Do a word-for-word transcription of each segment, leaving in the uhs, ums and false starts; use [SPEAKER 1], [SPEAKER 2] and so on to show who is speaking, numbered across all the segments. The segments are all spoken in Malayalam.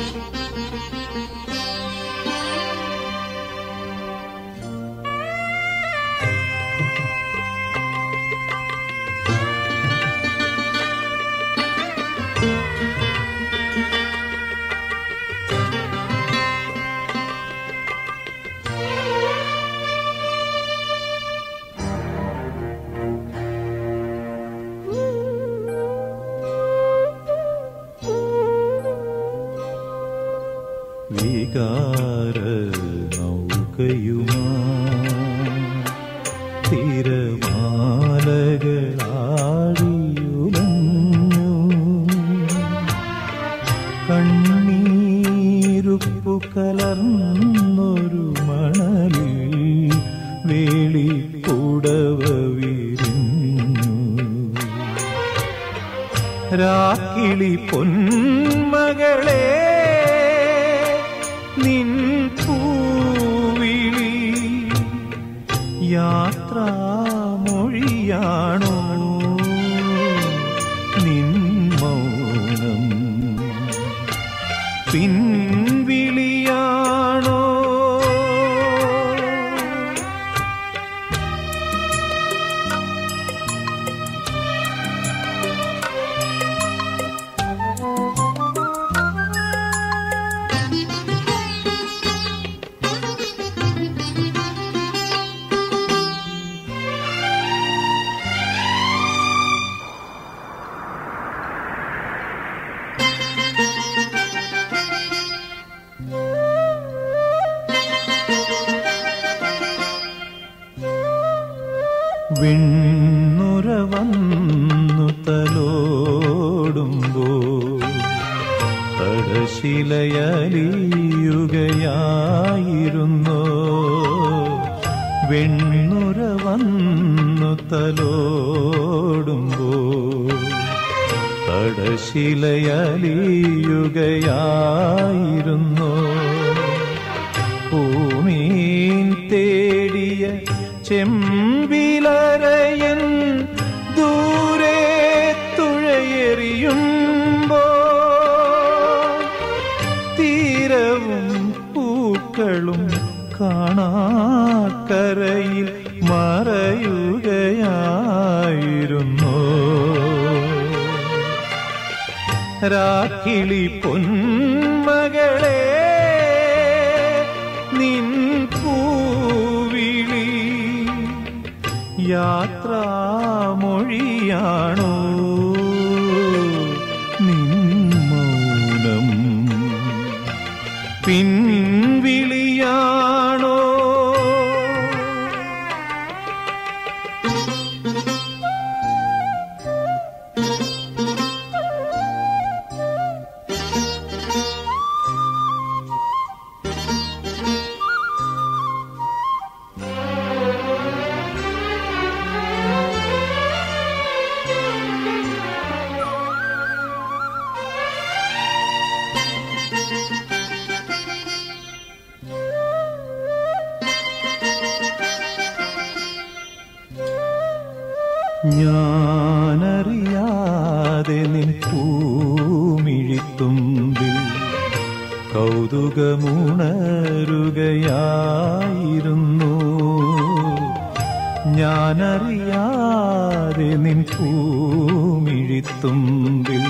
[SPEAKER 1] വികാര നൗകയുമാ തിരമാലകളാടിയുലഞ്ഞു കണ്ണീരുപ്പു കലർന്നൊരു മണലിൽ വേളി പുടവ വിരിഞ്ഞു രാക്കിളി പൊന്മകളെ നിൻ പൂവിളി യാത്രാമൊഴിയാണോ നിൻ മൗനം പിൻവിളിയാണോ വിണ്ണുര വന്നു തലോടുമ്പോൾ തടശിലയലിയുകയായിരുന്നു വെണ്ണുര വന്നു തലോടുമ്പോൾ തടശിലയലിയുകയായിരുന്നു ഭൂമീൻ തേടിയ ചെമ്പിലരയൻ ദൂരെ തുഴയെറിയുമ്പോൾ തീരവും പൂക്കളും കാണാക്കരയിൽ മറയുകയായിരുന്നു രാക്കിളി പൊന്മകളെ നിൻ പൂവിളി യാത്രാമൊഴിയാണോ നിൻ മൗനം പിൻവിളിയാണോ ഞാനറിയാതെ നിൻ പൂമിഴിത്തുമ്പിൽ കൗതുകമുണരുകയായിരുന്നു ഞാനറിയാതെ നിൻ പൂമിഴിത്തുമ്പിൽ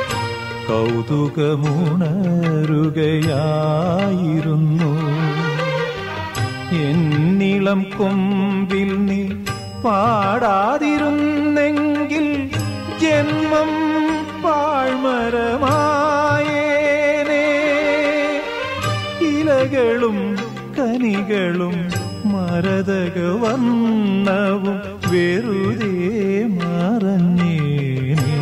[SPEAKER 1] കൗതുകമുണരുകയായിരുന്നു എന്നിളം കൊമ്പിൽ നീ പാടാതിരുന്നെങ്കിൽ ജന്മം പാഴ്മരമായേനേ ഇലകളും കനികളും മരതകവർണ്ണവും വെറുതെ മറഞ്ഞേനേ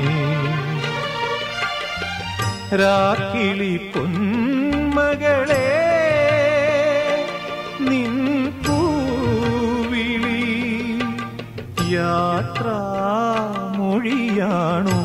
[SPEAKER 1] രാക്കിളി പൊന്മകളെ നിൻ പൂവിളി യാത്രാമൊഴിയാണോ